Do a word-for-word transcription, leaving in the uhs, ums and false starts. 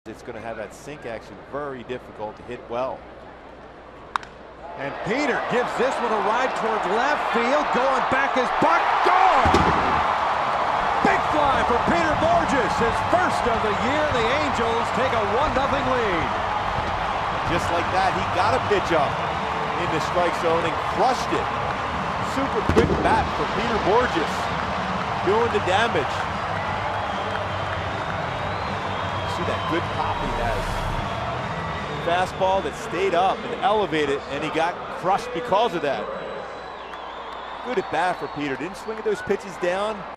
It's going to have that sink action very difficult to hit well. And Peter gives this one a ride towards left field, going back is Buck, gone! Big fly for Peter Bourjos, his first of the year. The Angels take a one nothing lead. Just like that, he got a pitch up in the strike zone and crushed it. Super quick bat for Peter Bourjos, doing the damage. See that good pop he has. Fastball that stayed up and elevated, and he got crushed because of that. Good at bat for Peter. Didn't swing at those pitches down.